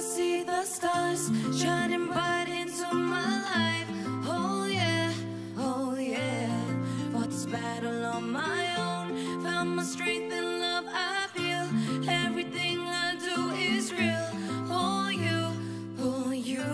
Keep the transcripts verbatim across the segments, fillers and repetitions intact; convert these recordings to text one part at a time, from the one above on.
see the stars shining bright into my life. Oh yeah, oh yeah. Fought this battle on my own. Found my strength in love I feel. Everything I do is real. For you, for you.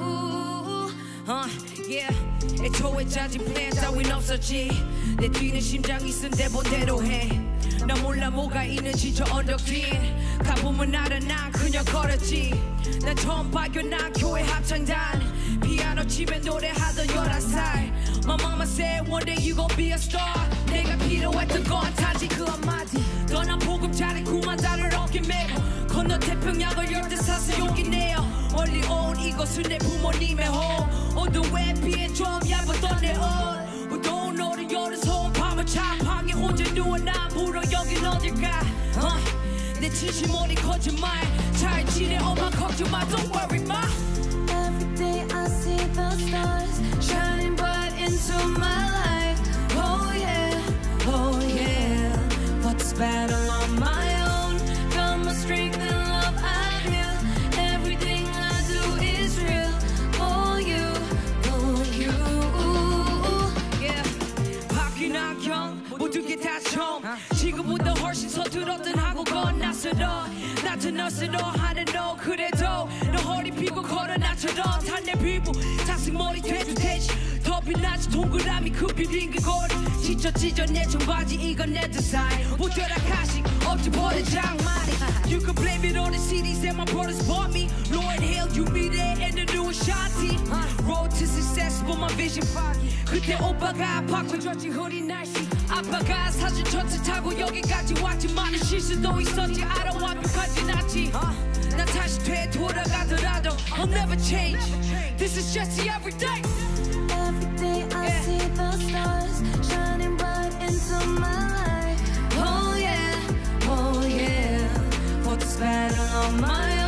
Uh, yeah. 애초에 짜진 플랜 따윈 없었지. 내 뛰는 심장이 쓴 대본대로 해. 나 몰라 뭐가 있는지 저 언덕 뒤 가보면 알아 난 그냥 걸었지. 난 처음 발견한 교회 합창단 피아노 치며 노래하던 열한 살. My mama said one day you gon' be a star. 내가 필요했던 건 단지 그 한마디. 떠난 보금자리 구만 달을 어깨 메고 건너 태평양을 열대 사서 용기 내어 멀리 온 이곳은 내 부모님의 home. 어두운 외피엔 좀 얇았던 내 옷. 무더운 오른 여름 소음 밤을 차 방에 혼자 누워 나 물어 여긴 어딜까. uh, 내 진심 어디 거짓말 잘 지내 엄마 걱정 마 don't worry ma. Every day I see the stars shining bright into my life. Oh yeah, oh yeah. Fought this battle on my own. Found my strength in love I feel. Everything I do is real. For you, for you. Yeah. 바뀐 안경 모든 게 다 처음. 지금보다 훨씬 서툴었던 한국어 낯설어. 나타났어 너 하는 너 그래도 너 허리 펴고 걸어 나처럼 탄 내 피부 자식 머리 돼도 되지. 더 빛나지 동그라미 그 비빈 그 거리 지쳐 찢어 내 청바지 이건 내 디자인. 못되라 가식 없지 버린 장만이. You can blame it on the C Ds that my brothers bought me. Lord Hill you be there in the new Ashanti. Road to success but my vision foggy. 그때 오빠가 바꿔줬지 흐린 날씨. 아빠가 사준 전체 타고 여기까지 왔지. 많은 실수도 있었지 알아 완벽하진 않지. 난 다시 돼 돌아가더라도 I'll never change. This is just the everyday. Every day I Yeah. see the stars shining bright into my life. Oh yeah, oh yeah. Fought this battle on my